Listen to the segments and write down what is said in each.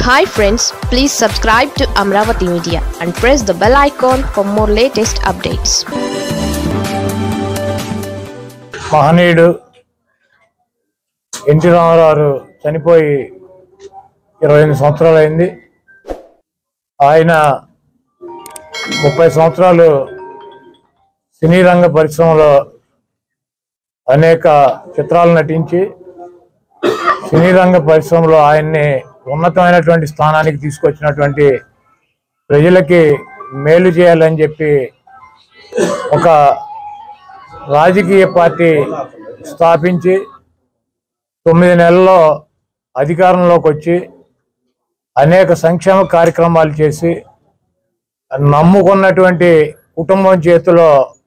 Hi friends, please subscribe to Amravati Media and press the bell icon for more latest updates. మహనీయుడు NT Rama Rao చనిపోయి 28 సంవత్సరాలు అయింది. ఆయన 30 సంవత్సరాలు సినీ రంగ పరిశ్రమలో అనేక చిత్రాలు నటించి సినీ రంగ పరిశ్రమలో ఆయన్ని ఉన్నతమైనటువంటి స్థానానికి తీసుకొచ్చినటువంటి ప్రజలకి మేలు చేయాలని చెప్పి ఒక రాజకీయ పార్టీ స్థాపించి 9 నెలల్లో అధికారంలోకి వచ్చి అనేక సంక్షేమ కార్యక్రమాలు చేసి నమ్ముకున్నటువంటి కుటుంబం చేతిలో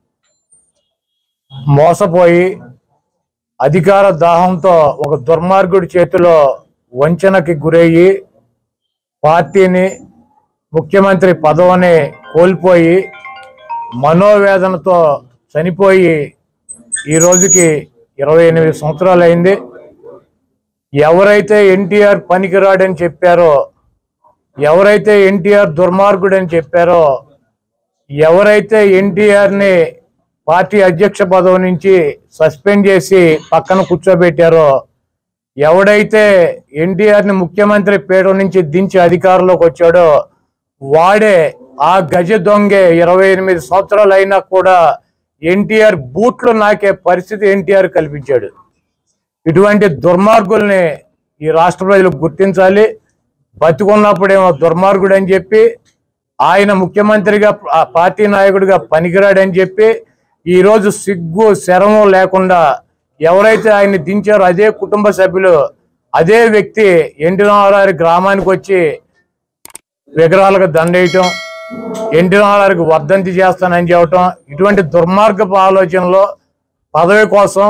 మోసపోయి అధికార దాహంతో ఒక దుర్మార్గుడి చేతిలో వంచనకి గురయ్యి పార్టీని ముఖ్యమంత్రి పదవిని కోల్పోయి మనోవేదనతో చనిపోయి ఈ రోజుకి 28 సంవత్సరాలు అయింది. ఎవరైతే ఎన్టీఆర్ పనికిరాడని చెప్పారో, ఎవరైతే ఎన్టీఆర్ దుర్మార్గుడని చెప్పారో, ఎవరైతే ఎన్టీఆర్ని పార్టీ అధ్యక్ష పదవి నుంచి సస్పెండ్ చేసి పక్కన కూర్చోబెట్టారో, ఎవడైతే ఎన్టీఆర్ని ముఖ్యమంత్రి పీఠం నుంచి దించి అధికారంలోకి వచ్చాడో వాడే ఆ గజ దొంగే 28 సంవత్సరాలు అయినా కూడా ఎన్టీఆర్ బూట్లు నాకే పరిస్థితి ఎన్టీఆర్ కల్పించాడు. ఇటువంటి దుర్మార్గుల్ని ఈ రాష్ట్ర ప్రజలు గుర్తించాలి. బతికున్నప్పుడేమో దుర్మార్గుడు అని చెప్పి, ఆయన ముఖ్యమంత్రిగా పార్టీ నాయకుడిగా పనికిరాడని చెప్పి, ఈరోజు సిగ్గు శరమం లేకుండా ఎవరైతే ఆయన్ని దించారో అదే కుటుంబ సభ్యులు, అదే వ్యక్తి ఎన్టీ రామారావు గ్రామానికి వచ్చి విగ్రహాలకు దండేయటం, ఎన్టీ రామారావుకి వర్ధంతి చేస్తానని చెప్పటం, ఇటువంటి దుర్మార్గపు ఆలోచనలో పదవి కోసం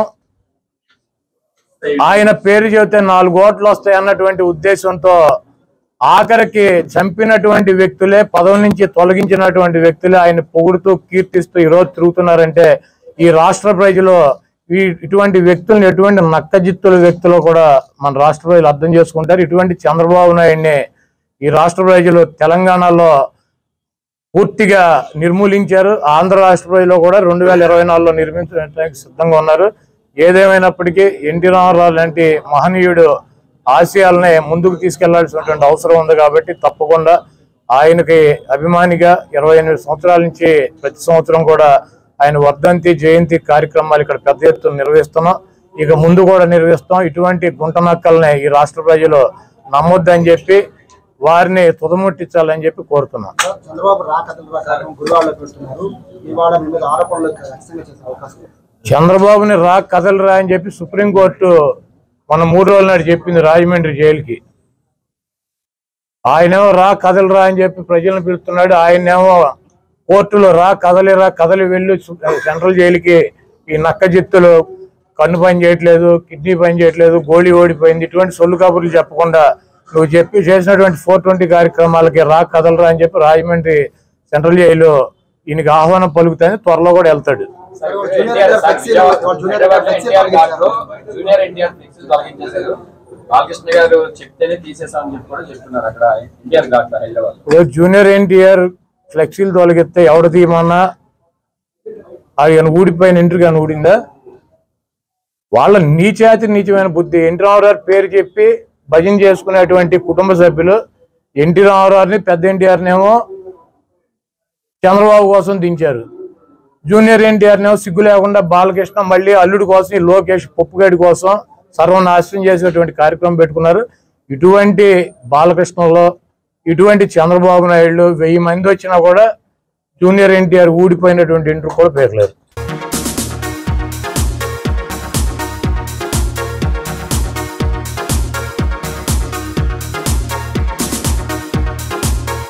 ఆయన పేరు చెబితే 4 ఓట్లు వస్తాయి అన్నటువంటి ఉద్దేశంతో ఆఖరికి చంపినటువంటి వ్యక్తులే, పదవి నుంచి తొలగించినటువంటి వ్యక్తులే ఆయన పొగుడుతూ కీర్తిస్తూ ఈరోజు తిరుగుతున్నారంటే ఈ రాష్ట్ర ప్రజలు ఇటువంటి వ్యక్తులను ఎటువంటి నక్కజిత్తుల వ్యక్తులు కూడా మన రాష్ట్ర ప్రజలు అర్థం చేసుకుంటారు. ఇటువంటి చంద్రబాబు నాయుడిని ఈ రాష్ట్ర ప్రజలు తెలంగాణలో పూర్తిగా నిర్మూలించారు. ఆంధ్ర రాష్ట్ర ప్రజలు కూడా 2024లో నిర్మించడానికి సిద్ధంగా ఉన్నారు. ఏదేమైనప్పటికీ ఎన్టీ రామారావు లాంటి మహనీయుడు ఆశయాలనే ముందుకు తీసుకెళ్లాల్సినటువంటి అవసరం ఉంది. కాబట్టి తప్పకుండా ఆయనకి అభిమానిగా 28 సంవత్సరాల నుంచి ప్రతి సంవత్సరం కూడా ఆయన వర్ధంతి జయంతి కార్యక్రమాలు ఇక్కడ పెద్ద ఎత్తున నిర్వహిస్తున్నాం. ఇక ముందు కూడా నిర్వహిస్తాం. ఇటువంటి గుంటనక్కల్ని ఈ రాష్ట్ర ప్రజలు నమ్మొద్దని చెప్పి వారిని తుదముట్టించాలని చెప్పి కోరుతున్నాం. చంద్రబాబుని రా కదలరా అని చెప్పి సుప్రీంకోర్టు మన 3 రోజుల నాడు చెప్పింది రాజమండ్రి జైలుకి. ఆయనేమో రా కదలరా అని చెప్పి ప్రజలను పిలుస్తున్నాడు. ఆయనేమో కోర్టులో రా కదలిరా కదలి వెళ్ళు సెంట్రల్ జైలుకి, ఈ నక్కజిత్తులు కన్ను పని చేయట్లేదు, కిడ్నీ పని చేయట్లేదు, గోళీ ఓడిపోయింది, ఇటువంటి సొల్లు కబుర్లు చెప్పకుండా నువ్వు చేసినటువంటి 420 కార్యక్రమాలకి రా కదలరా అని చెప్పి రాజమండ్రి సెంట్రల్ జైలు ఈయనకి ఆహ్వానం పలుకుతాయని త్వరలో కూడా వెళ్తాడు. జూనియర్ ఎన్టీఆర్ ఫ్లెక్సీలు తొలగిస్తే ఎవరు తీయమన్నా అది ఊడిపోయిన ఇంటికి అని ఊడిందా? వాళ్ళ నీచమైన బుద్ధి. ఎన్టీ రామారావు పేరు చెప్పి భజన చేసుకునేటువంటి కుటుంబ సభ్యులు ఎన్టీ రామారావుని, పెద్ద ఎన్టీఆర్నేమో చంద్రబాబు కోసం దించారు. జూనియర్ ఎన్టీఆర్నేమో సిగ్గు లేకుండా బాలకృష్ణ మళ్ళీ అల్లుడి కోసం, లోకేష్ పప్పుగడి కోసం సర్వనాశనం చేసేటువంటి కార్యక్రమం పెట్టుకున్నారు. ఇటువంటి బాలకృష్ణలో, ఇటువంటి చంద్రబాబు నాయుడు 1000 మంది వచ్చినా కూడా జూనియర్ ఎన్టీఆర్ ఊడిపోయినటువంటి ఇంటర్ కూడా పేర్లేదు.